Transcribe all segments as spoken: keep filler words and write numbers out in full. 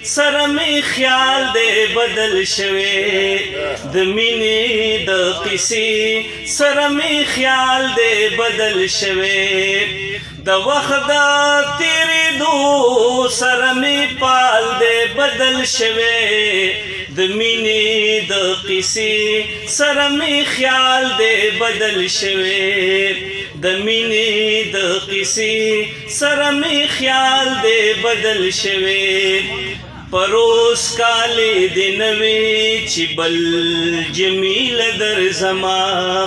سره می خیال دی بدل شوی د مینې د قصې سره می خیال دی بدل شوی د وخت د تیریدو سره می پال دی بدل شوی د مینې د قصې سره می خیال دی بدل شوی د مینې د قصې سره می خیال دی بدل شوی پروس کالی دی نوی چی بل جمیل در زما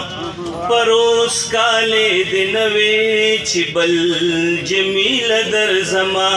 پروس کالی دی نوی چی بل جمیل در زما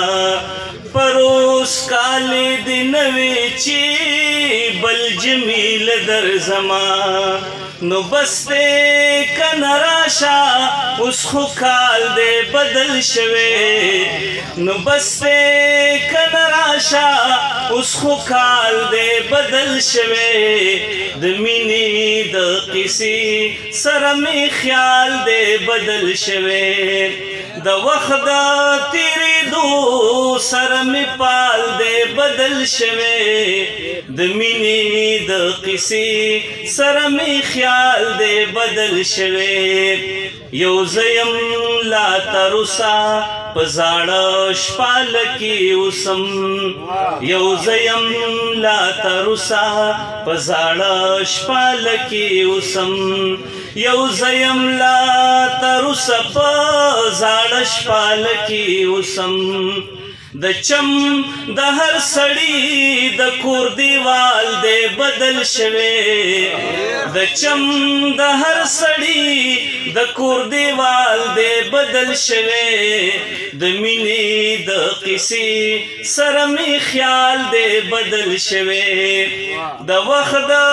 پروس کالی دی نوی چی بل جمیل در زما نو بستے کن راشا اس خو کال دے بدل شوے نو بستے کن راشا اس خو کال دے بدل شوے د مینې د قصې سره می خیال دے بدل شوے د وخت د تیریدو سره می پال دے بدل شوے د مینې د قصې سره می خیال دے بدل شوی یو زیم لا تروسا پزاړه شپال کې اوسم یو زیم لا تروسا پزاړه شپال کې اوسم یو زیم لا تروسا پزاړه شپال کې اوسم د چم د هر سړی د کور دیوال دی بدل شوی د چم د هر سړی د کور دیوال دی بدل شوی د مینې د قصې سره می خیال دی بدل شوی د وخت د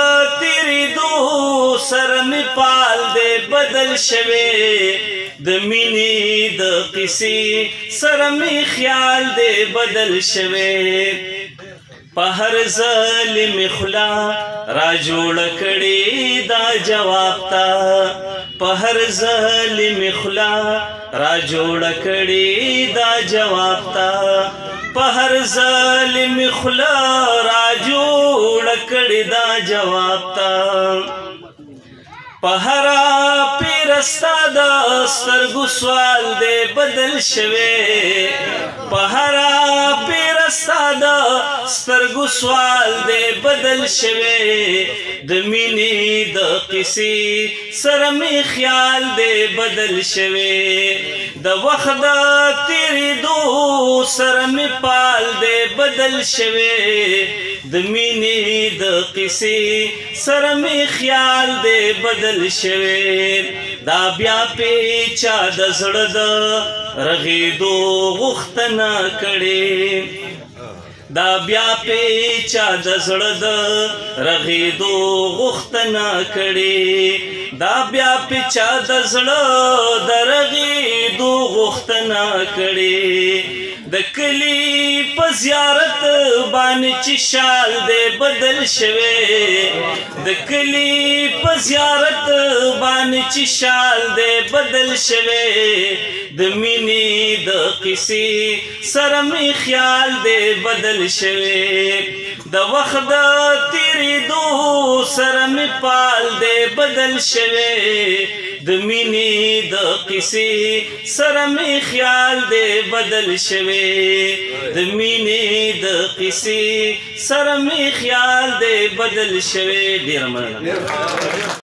تیریدو سره می پال دی بدل شوی د مینې د قصې سره می خیال دی بدل شوی په هر ظالم خلا را جوړ کړي دا جواب تا په هر ظالم خلا را جوړ کړي دا جواب تا په هر ظالم خلا را جوړ کړي دا جواب تا په هر پیرستا د سترګو سوال دی بدل شوی په هر پیرستا د سترګو سوال دی بدل شوی د مینې د قصې سره می خیال دی بدل شوی د وخت د تیریدو سره می پال دی بدل شوی د مینې د قصې سره می خیال دی بدل شوی دا بیا پیچا د زړه د رغېدو غوښتنه کړې دا بیا پیچا د زړه د رغېدو غوښتنه کړې دا بیا پیچا د زړه د رغېدو غوښتنه کړې د کلی په زیارت باندې چې شال دی بدل شوی د کلی په زیارت باندې چې شال دی بدل شوی د مینې د قصې سره می خیال دی بدل شوی د وخت د تیریدو سره می پال دی بدل شوی د مینې د قصې سره می خیال دی بدل شوی د مینې د قصې سره می خیال دی بدل شوی ډیر مننه